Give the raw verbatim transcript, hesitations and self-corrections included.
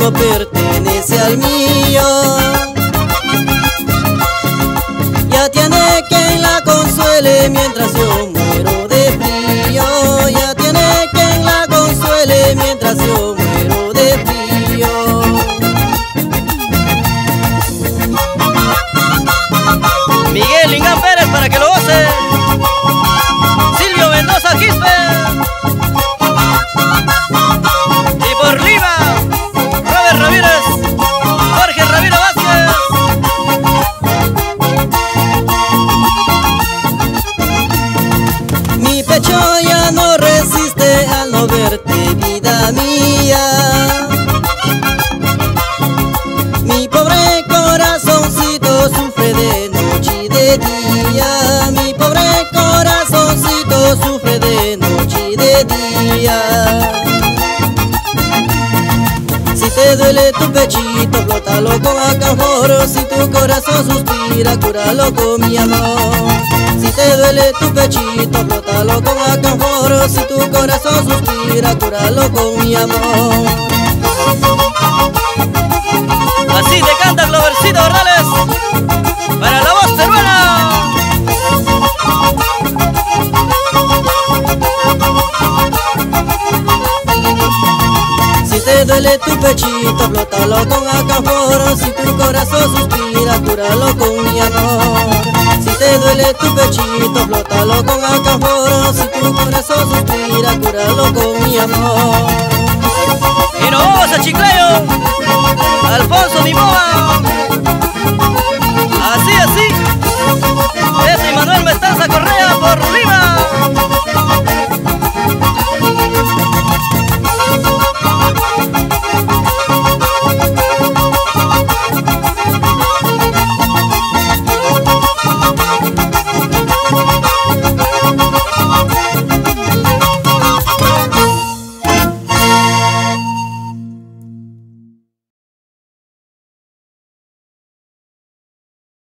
mundo pertenece al mío. Ya tiene quien la consuele mientras yo muero de frío. Ya tiene quien la consuele mientras yo muero de frío. Miguel Lingán Pérez para que lo goce. Silvio Mendoza Quispe. Y por Lima, Robert Ramírez, Jorge Ramiro Vázquez. Mi pecho ya no resiste al no verte, vida mía. Mi pobre corazoncito sufre de noche y de día. Mi pobre corazoncito sufre de noche y de día. Si te duele tu pechito, flótalo con alcanfor. Si tu corazón suspira, cúralo con mi amor. Si te duele tu pechito, flótalo con alcanfor. Si tu corazón suspira, cúralo con mi amor. Así te canta Glovercito Ornales para la voz peruana. Si te duele tu pechito, flótalo con alcanfor. Si tu corazón suspira, cúralo con mi amor. Si te duele tu pechito, flótalo con alcanfor. Si tu corazón suspira, cúralo con mi amor. Y nos vamos a Chiclayo, Alfonso Mimoa.